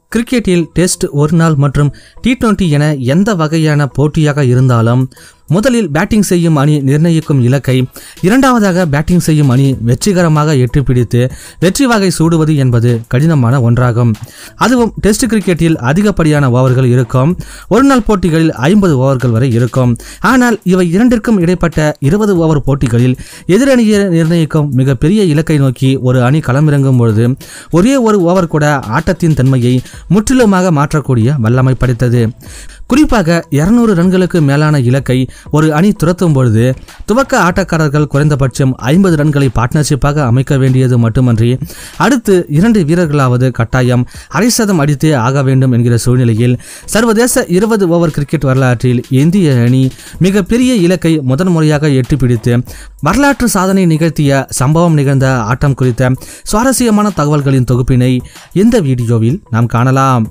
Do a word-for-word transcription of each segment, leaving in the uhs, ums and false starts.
கிரிக்கெட்டில் டெஸ்ட், ஒருநாள் மற்றும் டி டுவெண்டி என எந்த வகையான போட்டியாக இருந்தாலும் முதலில் பேட்டிங் செய்யும் அணி நிர்ணயிக்கும் இலக்கை இரண்டாவதாக பேட்டிங் செய்யும் அணி வெற்றிகரமாக எட்டி பிடித்து வெற்றி வகை சூடுவது என்பது கடினமான ஒன்றாகும். அதுவும் டெஸ்ட் கிரிக்கெட்டில் அதிகப்படியான ஓவர்கள் இருக்கும். ஒரு நாள் போட்டிகளில் ஐம்பது ஓவர்கள் வரை இருக்கும். ஆனால் இவை இரண்டிற்கும் இடைப்பட்ட இருபது ஓவர் போட்டிகளில் எதிரணியை நிர்ணயிக்கும் மிகப்பெரிய இலக்கை நோக்கி ஒரு அணி களமிறங்கும் பொழுது ஒரே ஒரு ஓவர் கூட ஆட்டத்தின் தன்மையை முற்றிலுமாக மாற்றக்கூடிய வல்லமை படைத்தது. குறிப்பாக இருநூறு ரன்களுக்கு மேலான இலக்கை ஒரு அணி துரத்தும் பொழுது துவக்க ஆட்டக்காரர்கள் குறைந்தபட்சம் ஐம்பது ரன்களை பார்ட்னர்ஷிப்பாக அமைக்க வேண்டியது மட்டுமன்றி அடுத்து இரண்டு வீரர்களாவது கட்டாயம் அரை சதம் அடித்தே ஆக வேண்டும் என்கிற சூழ்நிலையில் சர்வதேச இருபது ஓவர் கிரிக்கெட் வரலாற்றில் இந்திய அணி மிகப்பெரிய இலக்கை முதன் முறையாக எட்டி பிடித்து வரலாற்று சாதனை நிகழ்த்திய சம்பவம் நிகழ்ந்த ஆட்டம் குறித்த சுவாரஸ்யமான தகவல்களின் தொகுப்பினை இந்த வீடியோவில் நாம் காணலாம்.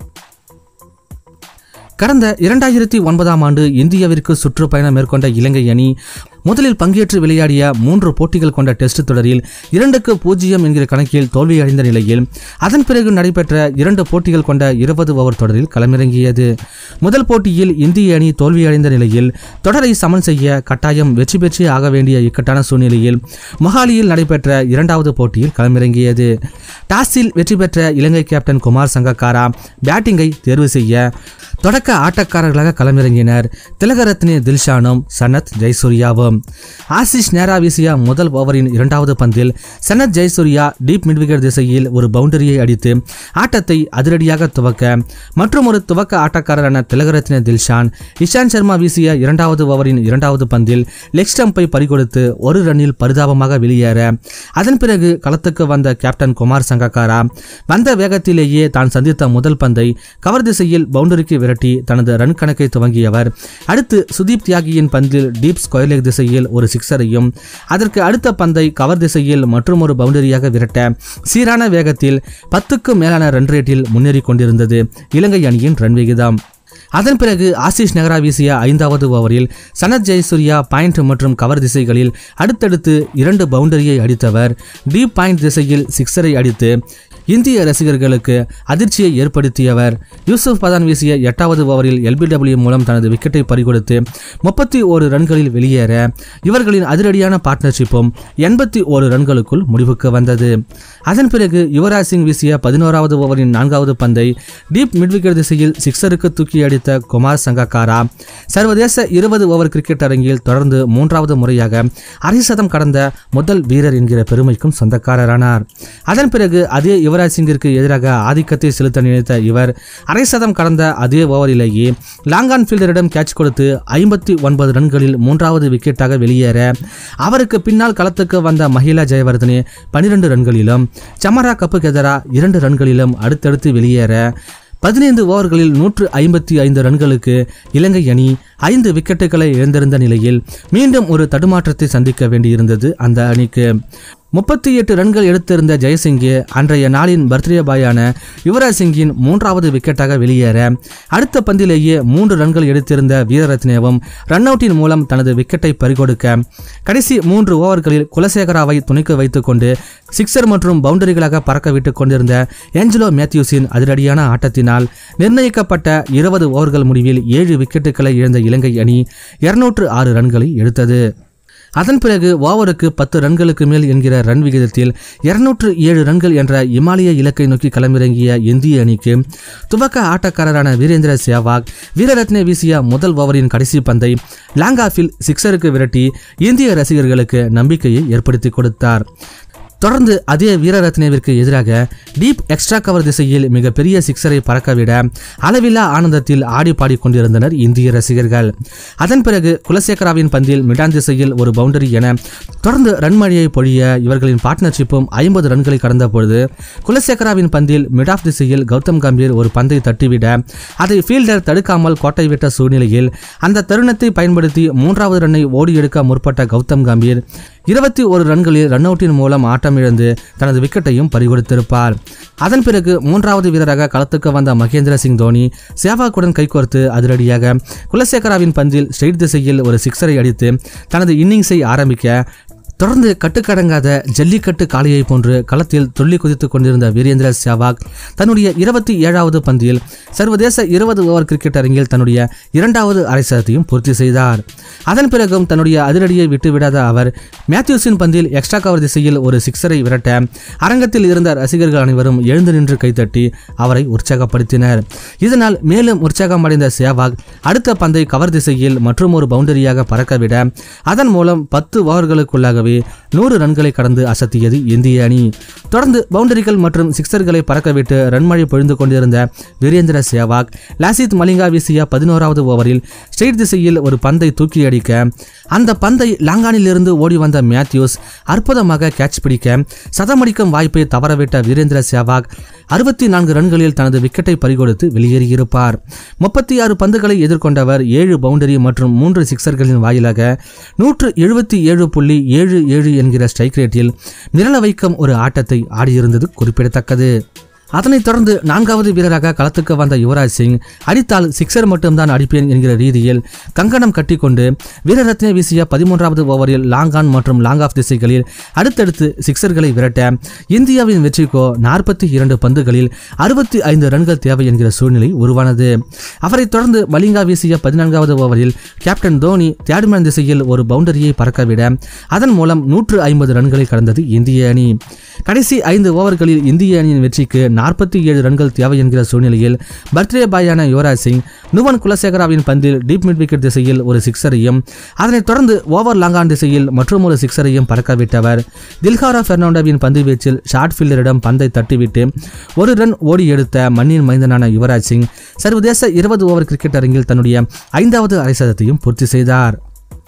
கடந்த இரண்டாயிரத்தி ஒன்பதாம் ஆண்டு இந்தியாவிற்கு சுற்றுப்பயணம் மேற்கொண்ட இலங்கை அணி முதலில் பங்கேற்று விளையாடிய மூன்று போட்டிகள் கொண்ட டெஸ்ட் தொடரில் இரண்டுக்கு பூஜ்ஜியம் என்கிற கணக்கில் தோல்வியடைந்த நிலையில் அதன் பிறகு நடைபெற்ற இரண்டு போட்டிகள் கொண்ட இருபது ஓவர் தொடரில் களமிறங்கியது. முதல் போட்டியில் இந்திய அணி தோல்வியடைந்த நிலையில் தொடரை சமன் செய்ய கட்டாயம் வெற்றி பெற்றே ஆக வேண்டிய இக்கட்டான சூழ்நிலையில் மொஹாலியில் நடைபெற்ற இரண்டாவது போட்டியில் களமிறங்கியது. டாஸில் வெற்றி பெற்ற இலங்கை கேப்டன் குமார் சங்கக்காரா பேட்டிங்கை தேர்வு செய்ய தொடக்க ஆட்டக்காரர்களாக களமிறங்கினர் திலகரத்னே தில்ஷானும் சனத் ஜெயசூர்யாவும். ஆசிஷ் நேரா வீசிய முதல் ஓவரின் இரண்டாவது பந்தில் சனத் ஜெயசூர்யா டீப் மிட்விக்கெட் திசையில் ஒரு பவுண்டரியை அடித்து ஆட்டத்தை அதிரடியாக துவக்க மற்றும் ஒரு துவக்க ஆட்டக்காரரான திலகரத்னே தில்ஷான் இஷாந்த் சர்மா வீசிய இரண்டாவது ஓவரின் இரண்டாவது பந்தில் லெக் ஸ்டம்பை பறிகொடுத்து ஒரு ரன்னில் பரிதாபமாக வெளியேற அதன் பிறகு களத்துக்கு வந்த கேப்டன் குமார் சங்கக்காரா வந்த வேகத்திலேயே தான் சந்தித்த முதல் பந்தை கவர் திசையில் பவுண்டரிக்கு விரட்டி தனது ரன் கணக்கை துவங்கியவர் அடுத்து சுதீப் தியாகியின் பந்தில் டீப் ஸ்கொயர் லெக் திசையில் ஒரு சிக்ஸரையும் அதற்கு அடுத்த பந்தை கவர் திசையில் மற்றும் ஒரு பவுண்டரியாக விரட்ட சீரான வேகத்தில் பத்துக்கு மேலான ரன் ரேட்டில் முன்னேறி கொண்டிருந்தது இலங்கை அணியின் ரன் விகிதம். அதன் பிறகு ஆசிஷ் நெஹ்ரா வீசிய ஐந்தாவது ஓவரில் சனத் ஜெயசூர்யா பாயிண்ட் மற்றும் கவர் திசைகளில் அடுத்தடுத்து இரண்டு பவுண்டரியை அடித்தவர் டீப் பாயிண்ட் திசையில் சிக்ஸரை அடித்து இந்திய ரசிகர்களுக்கு அதிர்ச்சியை ஏற்படுத்தியவர். யூசுப் பதான் வீசிய எட்டாவது ஓவரில் எல்பிடபிள்யூ மூலம் தனது விக்கெட்டை பறிகொடுத்து முப்பத்தி ஓரு ரன்களில் வெளியேற இவர்களின் அதிரடியான பார்ட்னர்ஷிப்பும் எண்பத்தி ஓரு ரன்களுக்குள் முடிவுக்கு வந்தது. அதன் பிறகு யுவராஜ் சிங் வீசிய பதினோராவது ஓவரின் நான்காவது பந்தை டீப் மிட்விக்கெட் திசையில் சிக்ஸருக்கு தூக்கி அடித்த குமார் சங்கக்காரா சர்வதேச இருபது ஓவர் கிரிக்கெட் அரங்கில் தொடர்ந்து மூன்றாவது முறையாக அரை சதம் கடந்த முதல் வீரர் என்கிற பெருமைக்கும் சொந்தக்காரரானார். அதன் பிறகு அதே யுவராஜ் சிங்கிற்கு எதிராக ஆதிக்கத்தை செலுத்த நினைத்த இவர் அரை சதம் கடந்த அதே ஓவரிலேயே லாங்கான் ஃபீல்டரிடம் கேட்ச் கொடுத்து ஐம்பத்தி ஒன்பது ரன்களில் மூன்றாவது விக்கெட்டாக வெளியேற அவருக்கு பின்னால் களத்துக்கு வந்த மஹிலா ஜெயவர்தனே பனிரெண்டு ரன்களிலும் சமரா கப்புகெதரா இரண்டு ரன்களிலும் அடுத்தடுத்து வெளியேற பதினைந்து ஓவர்களில் நூற்று ஐம்பத்தி ஐந்து ரன்களுக்கு இலங்கை அணி ஐந்து விக்கெட்டுகளை இழந்திருந்த நிலையில் மீண்டும் ஒரு தடுமாற்றத்தை சந்திக்க வேண்டியிருந்தது அந்த அணிக்கு. முப்பத்தி எட்டு ரன்கள் எடுத்திருந்த ஜெயசிங்கே அன்றைய நாளின் பர்த்டே பாயான யுவராஜ் சிங்கின் மூன்றாவது விக்கெட்டாக வெளியேற அடுத்த பந்திலேயே மூன்று ரன்கள் எடுத்திருந்த வீரரத்னேவும் ரன் அவுட்டின் மூலம் தனது விக்கெட்டை பறிகொடுக்க கடைசி மூன்று ஓவர்களில் குலசேகராவை துணைக்கு வைத்துக் கொண்டு சிக்ஸர் மற்றும் பவுண்டரிகளாக பறக்க விட்டுக் கொண்டிருந்த ஏஞ்சலோ மேத்யூஸின் அதிரடியான ஆட்டத்தினால் நிர்ணயிக்கப்பட்ட இருபது ஓவர்கள் முடிவில் ஏழு விக்கெட்டுகளை இழந்த இலங்கை அணி இருநூற்று ஆறு ரன்களை எடுத்தது. அதன் பிறகு ஓவருக்கு பத்து ரன்களுக்கு மேல் என்கிற ரன் விகிதத்தில் இருநூற்று ஏழு ரன்கள் என்ற இமாலய இலக்கை நோக்கி களமிறங்கிய இந்திய அணிக்கு துவக்க ஆட்டக்காரரான வீரேந்திர சேவாக் வீரரத்னே வீசிய முதல் ஓவரின் கடைசி பந்தை லாங் ஆஃபில் சிக்ஸருக்கு விரட்டி இந்திய ரசிகர்களுக்கு நம்பிக்கையை ஏற்படுத்தி கொடுத்தார். தொடர்ந்து அதே வீரரத்னேவிற்கு எதிராக டீப் எக்ஸ்ட்ரா கவர் திசையில் மிகப்பெரிய சிக்ஸரை பறக்கவிட அளவில்லா ஆனந்தத்தில் ஆடி பாடி கொண்டிருந்தனர் இந்திய ரசிகர்கள். அதன் பிறகு குலசேகராவின் பந்தில் மிடான் திசையில் ஒரு பவுண்டரி என தொடர்ந்து ரன்மழையை பொழிய இவர்களின் பார்ட்னர்ஷிப்பும் ஐம்பது ரன்களை கடந்த பொழுது குலசேகராவின் பந்தில் மிட் ஆஃப் திசையில் கௌதம் கம்பீர் ஒரு பந்தை தட்டிவிட அதை ஃபீல்டர் தடுக்காமல் கோட்டை விட்ட சூழ்நிலையில் அந்த தருணத்தை பயன்படுத்தி மூன்றாவது ரன்னை ஓடி எடுக்க முற்பட்ட கௌதம் கம்பீர் இருபத்தி ஒரு ரன்களில் ரன் அவுட்டின் மூலம் ஆட்டம் இழந்து தனது விக்கெட்டையும் பறிகொடுத்திருப்பார். அதன் பிறகு மூன்றாவது வீரராக களத்துக்கு வந்த மகேந்திர சிங் தோனி சேவாக்குடன் கைகோர்த்து அதிரடியாக குலசேகராவின் பந்தில் ஸ்ட்ரெயிட் திசையில் ஒரு சிக்ஸரை அடித்து தனது இன்னிங்ஸை ஆரம்பிக்க தொடர்ந்து கட்டுக்கடங்காத ஜல்லிக்கட்டு காளையை போன்று களத்தில் துள்ளி குதித்துக் கொண்டிருந்த வீரேந்திர சேவாக் தன்னுடைய இருபத்தி ஏழாவது பந்தில் சர்வதேச இருபது ஓவர் கிரிக்கெட் அரங்கில் தன்னுடைய இரண்டாவது அரை சதத்தையும் பூர்த்தி செய்தார். அதன் பிறகும் தன்னுடைய அதிரடியை விட்டுவிடாத அவர் மேத்யூஸின் பந்தில் எக்ஸ்ட்ரா கவர் திசையில் ஒரு சிக்ஸரை விரட்ட அரங்கத்தில் இருந்த ரசிகர்கள் அனைவரும் எழுந்து நின்று கைத்தட்டி அவரை உற்சாகப்படுத்தினர். இதனால் மேலும் உற்சாகமடைந்த சேவாக் அடுத்த பந்தை கவர் திசையில் மற்றும் ஒரு பவுண்டரியாக பறக்கவிட அதன் மூலம் பத்து ஓவர்களுக்குள்ளாகவே நூறு ரன்களை கடந்து அசத்தியது இந்திய அணி. தொடர்ந்து பவுண்டரிகள் மற்றும் சிக்ஸர்களை பறக்கவிட்டு ரன்மழை பொழிந்து கொண்டிருந்த வீரேந்திர சேவாக் லாசித் மலிங்கா வீசிய பதினோராவது ஓவரில் ஸ்ட்ரெயிட் திசையில் ஒரு பந்தை தூக்கி அடிக்க அந்த பந்தை லாங்கானிலிருந்து ஓடி வந்த மேத்யூஸ் அற்புதமாக கேட்ச் பிடிக்க சதமடிக்கும் வாய்ப்பை தவறவிட்ட வீரேந்திர சேவாக் அறுபத்தி நான்கு ரன்களில் தனது விக்கெட்டை பறிகொடுத்து வெளியேறியிருப்பார். முப்பத்தி ஆறு பந்துகளை எதிர்கொண்டவர் ஏழு பவுண்டரி மற்றும் மூன்று சிக்ஸர்களின் வாயிலாக நூற்று எழுபத்தி ஏழு புள்ளி ஏழு ஏழு என்கிற ஸ்ட்ரைக் ரேட்டில் மிரள வைக்கும் ஒரு ஆட்டத்தை ஆடியிருந்தது குறிப்பிடத்தக்கது. அதனைத் தொடர்ந்து நான்காவது வீரராக களத்துக்கு வந்த யுவராஜ் சிங் அடித்தால் சிக்ஸர் மட்டும்தான் அடிப்பேன் என்கிற ரீதியில் கங்கணம் கட்டிக்கொண்டு வீரரத்னே வீசிய பதிமூன்றாவது ஓவரில் லாங் ஆன் மற்றும் லாங் ஆஃப் திசைகளில் அடுத்தடுத்து சிக்ஸர்களை விரட்ட இந்தியாவின் வெற்றிக்கோ நாற்பத்தி இரண்டு பந்துகளில் அறுபத்தி ஐந்து ரன்கள் தேவை என்கிற சூழ்நிலை உருவானது. அவரைத் தொடர்ந்து மலிங்கா வீசிய பதினான்காவது ஓவரில் கேப்டன் தோனி தேர்ட்மேன் திசையில் ஒரு பவுண்டரியை பறக்கவிட அதன் மூலம் நூற்று ஐம்பது ரன்களை கடந்தது இந்திய அணி. கடைசி ஐந்து ஓவர்களில் இந்திய அணியின் வெற்றிக்கு நாற்பத்தி ஏழு ரன்கள் தேவை என்கிற சூழ்நிலையில் பர்த்டே பாயான யுவராஜ் சிங் நுவன் குலசேகராவின் பந்தில் டீப் மிட் விக்கெட் திசையில் ஒரு சிக்ஸரையும் அதனைத் தொடர்ந்து ஓவர் லாங்கான் திசையில் மற்றும் ஒரு சிக்ஸரையும் பறக்கவிட்டவர் தில்ஹாரா பெர்னாண்டோவின் பந்து வீச்சில் ஷார்ட் ஃபீல்டரிடம் பந்தை தட்டிவிட்டு ஒரு ரன் ஓடி எடுத்த மண்ணின் மைந்தனான யுவராஜ் சிங் சர்வதேச இருபது ஓவர் கிரிக்கெட் அரங்கில் தன்னுடைய ஐந்தாவது அரை சதத்தையும் பூர்த்தி செய்தார்.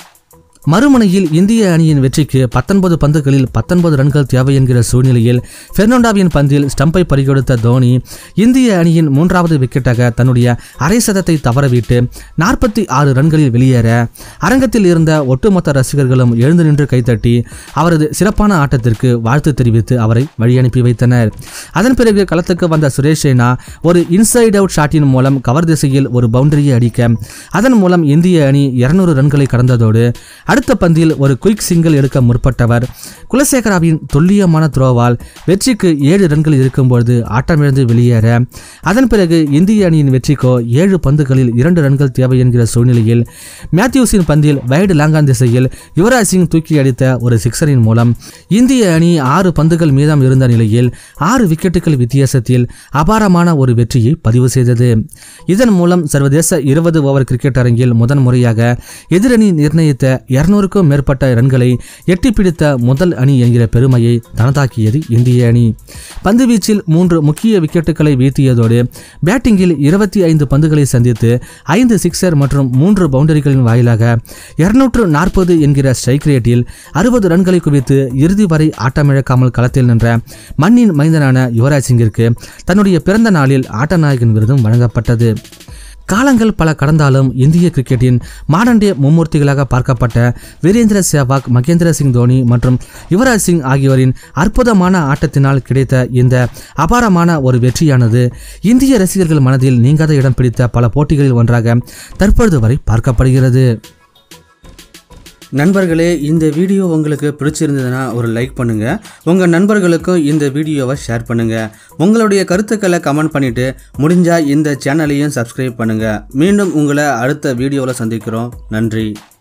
மறுமுனையில் இந்திய அணியின் வெற்றிக்கு பத்தொன்பது பந்துகளில் பத்தொன்பது ரன்கள் தேவை என்கிற சூழ்நிலையில் பெர்னாண்டோவின் பந்தில் ஸ்டம்பை பறிகொடுத்த தோனி இந்திய அணியின் மூன்றாவது விக்கெட்டாக தன்னுடைய அரை சதத்தை தவறவிட்டு நாற்பத்தி ஆறு ரன்களில் வெளியேற அரங்கத்தில் இருந்த ஒட்டுமொத்த ரசிகர்களும் எழுந்து நின்று கைத்தட்டி அவரது சிறப்பான ஆட்டத்திற்கு வாழ்த்து தெரிவித்து அவரை வழி அனுப்பி வைத்தனர். அதன் பிறகு களத்துக்கு வந்த சுரேஷ் ரெய்னா ஒரு இன்சைட் அவுட் ஷாட்டின் மூலம் கவர் திசையில் ஒரு பவுண்டரியை அடிக்க அதன் மூலம் இந்திய அணி இருநூறு ரன்களை கடந்ததோடு அடுத்த பந்தில் ஒரு குயிக் சிங்கிள் எடுக்க முற்பட்டவர் குலசேகராவின் துல்லியமான த்ரோவால் வெற்றிக்கு ஏழு ரன்கள் இருக்கும்போது ஆட்டமிழந்து வெளியேற அதன் பிறகு இந்திய அணியின் வெற்றிக்கோ ஏழு பந்துகளில் இரண்டு ரன்கள் தேவை என்கிற சூழ்நிலையில் மேத்யூஸின் பந்தில் வைடு லாங்கான் திசையில் யுவராஜ் சிங் தூக்கி அடித்த ஒரு சிக்ஸரின் மூலம் இந்திய அணி ஆறு பந்துகள் மீதம் இருந்த நிலையில் ஆறு விக்கெட்டுகள் வித்தியாசத்தில் அபாரமான ஒரு வெற்றியை பதிவு செய்தது. இதன் மூலம் சர்வதேச இருபது ஓவர் கிரிக்கெட் அரங்கில் முதன் முறையாக எதிரணி நிர்ணயித்த இருநூறுக்கும் மேற்பட்ட ரன்களை எட்டி பிடித்த முதல் அணி என்கிற பெருமையை தனதாக்கியது இந்திய அணி. பந்துவீச்சில் மூன்று முக்கிய விக்கெட்டுகளை வீழ்த்தியதோடு பேட்டிங்கில் இருபத்தி ஐந்து பந்துகளை சந்தித்து ஐந்து சிக்ஸர் மற்றும் மூன்று பவுண்டரிகளின் வாயிலாக இருநூற்று நாற்பது என்கிற ஸ்ட்ரைக் ரேட்டில் அறுபது ரன்களை குவித்து இறுதி வரை ஆட்டமிழக்காமல் களத்தில் நின்ற மண்ணின் மைந்தனான யுவராஜ் சிங்கிற்கு தன்னுடைய பிறந்த நாளில் ஆட்டநாயகன் விருதும் வழங்கப்பட்டது. காலங்கள் பல கடந்தாலும் இந்திய கிரிக்கெட்டின் மாடர்ன் டே மும்மூர்த்திகளாக பார்க்கப்பட்ட வீரேந்திர சேவாக், மகேந்திர சிங் தோனி மற்றும் யுவராஜ் சிங் ஆகியோரின் அற்புதமான ஆட்டத்தினால் கிடைத்த இந்த அபாரமான ஒரு வெற்றியானது இந்திய ரசிகர்கள் மனதில் நீங்காத இடம் பிடித்த பல போட்டிகளில் ஒன்றாக தற்பொழுது வரை பார்க்கப்படுகிறது. நண்பர்களே, இந்த வீடியோ உங்களுக்கு பிடிச்சிருந்ததுன்னா ஒரு லைக் பண்ணுங்கள். உங்கள் நண்பர்களுக்கும் இந்த வீடியோவை ஷேர் பண்ணுங்கள். உங்களுடைய கருத்துக்களை கமெண்ட் பண்ணிவிட்டு முடிஞ்சால் இந்த சேனலையும் சப்ஸ்கிரைப் பண்ணுங்கள். மீண்டும் உங்களை அடுத்த வீடியோவில் சந்திக்கிறோம். நன்றி.